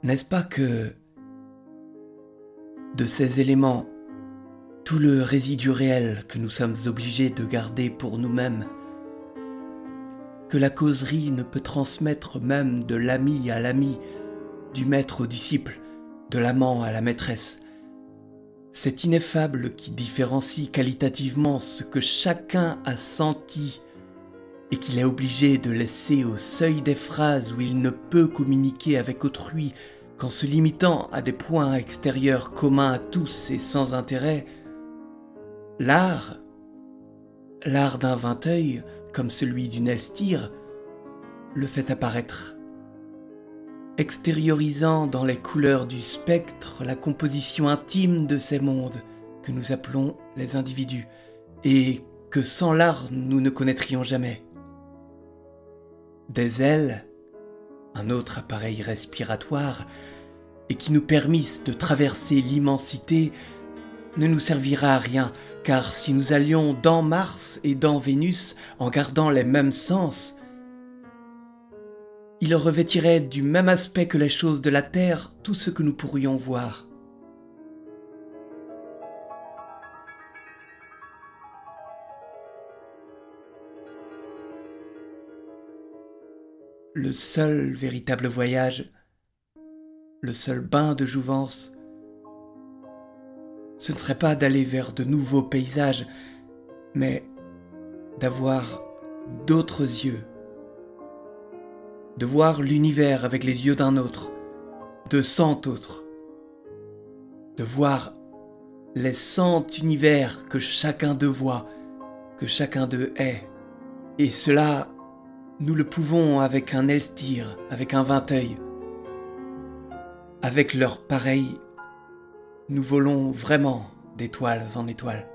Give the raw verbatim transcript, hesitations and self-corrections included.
N'est-ce pas que, de ces éléments, tout le résidu réel que nous sommes obligés de garder pour nous-mêmes, que la causerie ne peut transmettre même de l'ami à l'ami, du maître au disciple, de l'amant à la maîtresse, c'est ineffable qui différencie qualitativement ce que chacun a senti et qu'il est obligé de laisser au seuil des phrases où il ne peut communiquer avec autrui qu'en se limitant à des points extérieurs communs à tous et sans intérêt. L'art, l'art d'un Vinteuil, comme celui du Elstir, le fait apparaître, extériorisant dans les couleurs du spectre la composition intime de ces mondes que nous appelons les individus, et que sans l'art nous ne connaîtrions jamais. Des ailes, un autre appareil respiratoire, et qui nous permissent de traverser l'immensité, ne nous servira à rien, car si nous allions dans Mars et dans Vénus en gardant les mêmes sens, il revêtirait du même aspect que les choses de la Terre tout ce que nous pourrions voir. Le seul véritable voyage, le seul bain de jouvence, ce ne serait pas d'aller vers de nouveaux paysages, mais d'avoir d'autres yeux, de voir l'univers avec les yeux d'un autre, de cent autres, de voir les cent univers que chacun d'eux voit, que chacun d'eux est. Et cela, nous le pouvons avec un Elstir, avec un Vinteuil. Avec leur pareil, nous volons vraiment d'étoiles en étoiles.